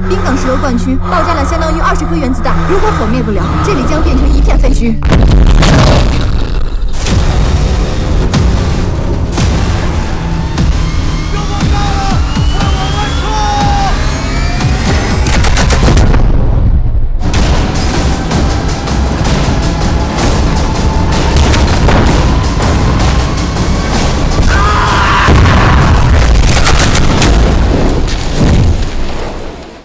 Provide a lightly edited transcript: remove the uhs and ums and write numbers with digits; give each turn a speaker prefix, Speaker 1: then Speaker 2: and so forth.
Speaker 1: 滨港石油罐区爆炸量相当于20颗原子弹，如果毁灭不了，这里将变成一片废墟。